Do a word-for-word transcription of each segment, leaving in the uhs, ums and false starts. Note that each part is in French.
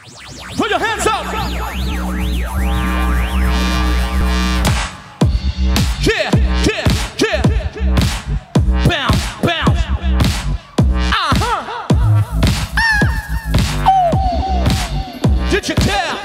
Put your hands up. Yeah, yeah, yeah. Bounce, bounce. Uh-huh. Did you care?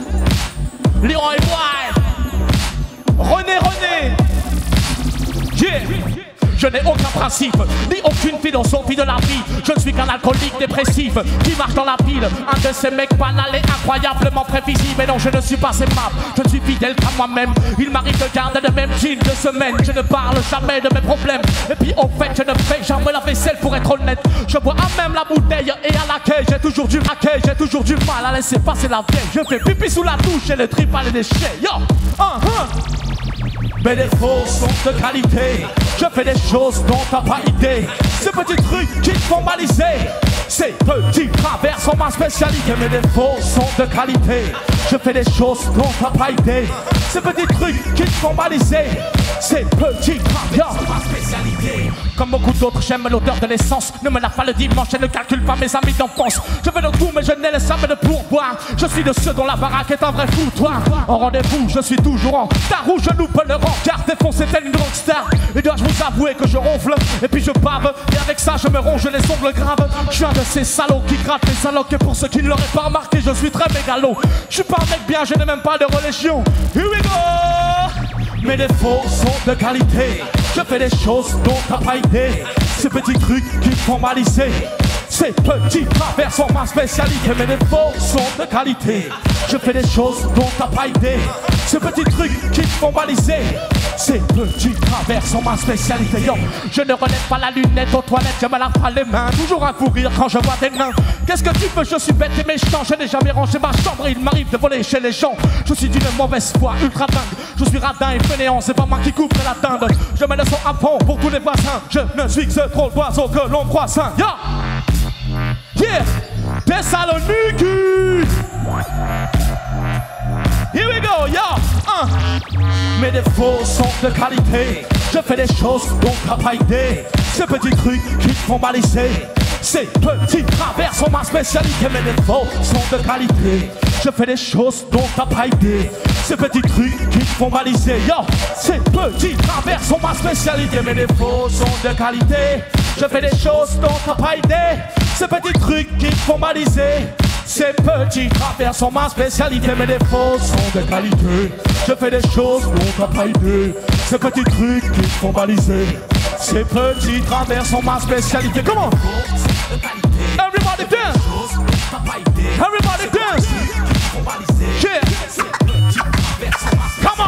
Leroy Wild. René, René. Yeah. Je n'ai aucun principe, ni aucune philosophie de la vie. Je ne suis qu'un alcoolique dépressif qui marche dans la ville. Un de ces mecs banals et incroyablement prévisibles. Mais non, je ne suis pas aimable, je ne suis fidèle qu'à moi-même. Il m'arrive de garder le même jean de semaine. Je ne parle jamais de mes problèmes. Et puis au fait, je ne fais jamais la vaisselle pour être honnête. Je bois à même la bouteille et à laquelle j'ai toujours du raquet. J'ai toujours du mal à laisser passer la vieille. Je fais pipi sous la douche et le trip à les déchets. Yo, uh-huh. Mes défauts sont de qualité. Je fais des choses dont t'as pas idée. Ces petits trucs qui te font baliser. Ces petits travers sont ma spécialité. Mes défauts sont de qualité. Je fais des choses dont t'as pas idée. Ces petits trucs qui te font baliser. Ces petits travers sont ma spécialité. Comme beaucoup d'autres, j'aime l'odeur de l'essence. Ne me lave pas le dimanche et ne calcule pas mes amis d'enfance. Je veux le goût mais je n'ai jamais de pourboire. Je suis de ceux dont la baraque est un vrai foutoir. En rendez-vous, je suis toujours en retard où je loupe le rencard. Défoncé tel une rockstar. Et dois-je vous avouer que je ronfle et puis je bave. Et avec ça je me ronge les ongles graves. Je suis un de ces salauds qui grattent les allocs. Et pour ceux qui ne l'auraient pas remarqué, je suis très mégalo. Je suis pas un mec bien, je n'ai même pas de religion. Here we go. Mes défauts sont de qualité. Je fais des choses dont t'as pas idée. Ces petits trucs qui te font maliser. Ces petits travers sont ma spécialité. Mes défauts sont de qualité. Je fais des choses dont t'as pas idée. Ces petits trucs qui te font baliser. Ces petits travers sont ma spécialité. Yo, je ne relève pas la lunette aux toilettes. Je me lave pas les mains. Toujours un fou rire quand je vois des nains. Qu'est-ce que tu veux? Je suis bête et méchant. Je n'ai jamais rangé ma chambre et il m'arrive de voler chez les gens. Je suis d'une mauvaise foi, ultra dingue. Je suis radin et fainéant. C'est pas moi qui couvre la dinde. Je mets le son à fond pour tous les voisins. Je ne suis que ce drôle d'oiseau que l'on croit sain. Yo! Yeah! Thessaloniki! Here we go, yo! Uh. Mes défauts sont de qualité. Je fais des choses dont t'as pas idée. Ces petits trucs qui te font baliser. Ces petits travers sont ma spécialité. Mes défauts sont de qualité. Je fais des choses dont t'as pas idée. Ces petits trucs qui te font baliser. Yo, ces petits travers sont ma spécialité. Mes défauts sont de qualité. Je fais des choses dont t'as pas idée. Ces petits trucs qui te font baliser. Ces petits travers sont ma spécialité. Mes défauts sont de qualité. Je fais des choses dont t'as pas idée. Ces petits trucs qui te font baliser. Ces petits travers sont ma spécialité. Come on! Everybody dance! Everybody dance! Yeah! Come on!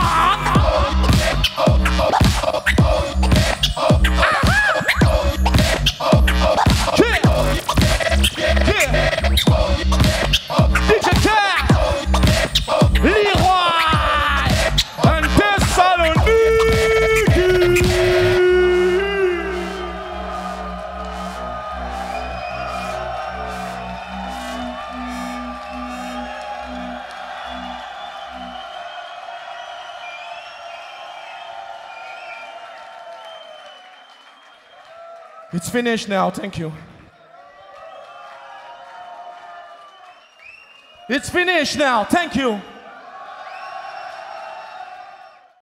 It's finished now, thank you. It's finished now, thank you.